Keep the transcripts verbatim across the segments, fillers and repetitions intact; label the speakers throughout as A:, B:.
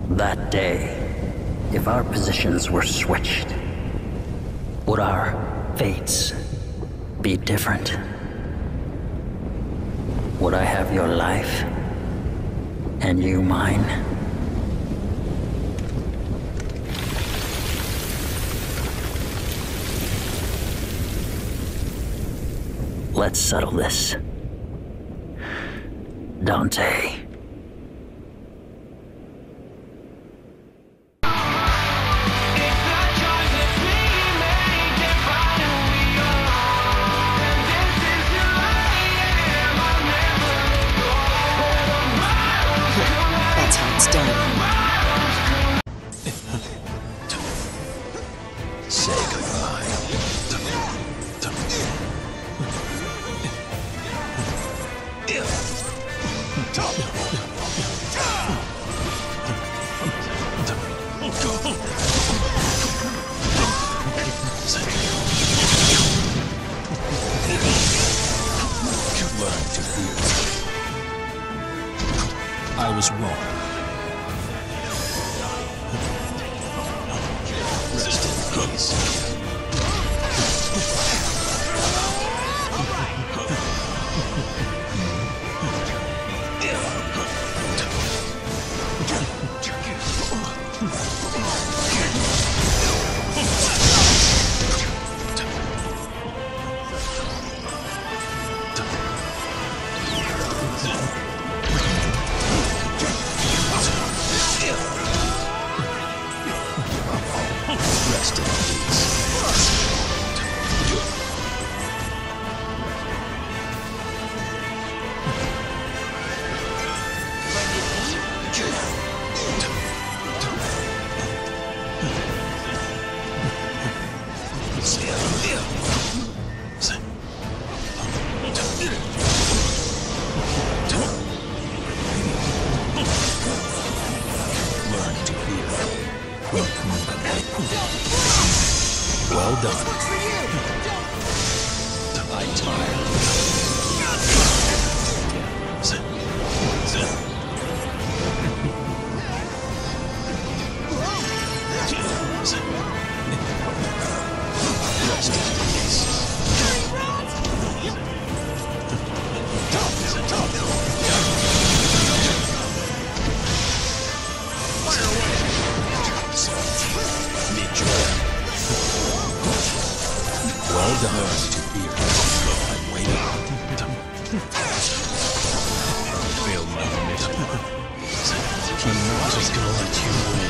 A: That day, if our positions were switched, would our fates be different? Would I have your life, and you mine? Let's settle this. Dante.
B: That's how it's done.
C: Say goodbye. Learn to fear. I was wrong. Rest in peace. Rest in peace. Learn to fear. Well done. I tire. Rest in peace. Well done. To fear. I'm waiting. Failed my mission. I'm not just gonna let you win.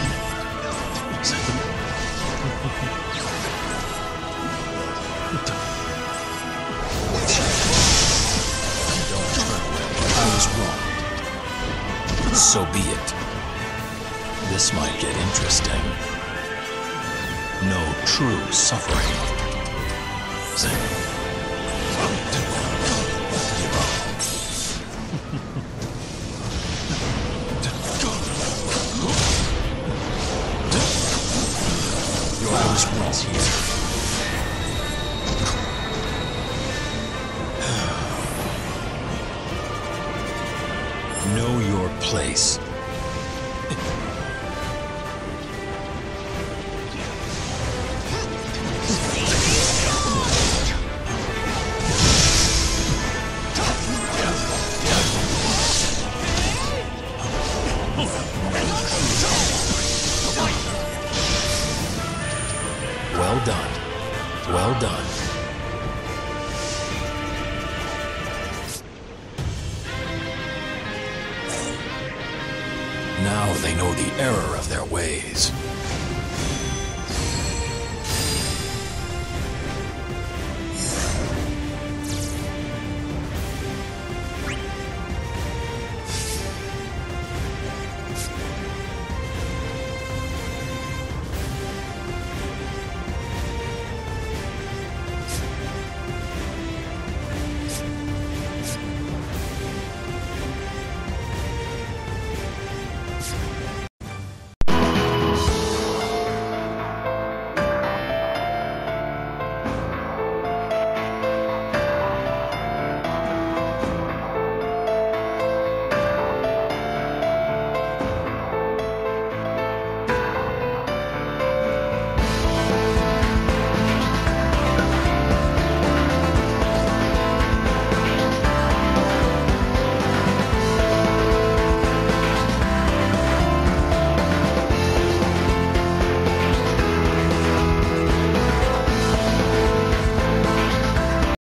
C: Don't turn away. I was wrong. So be it. This might get interesting. No true suffering. Your eyes wrong here. Know your place. Well done. Well done. Now they know the error of their ways.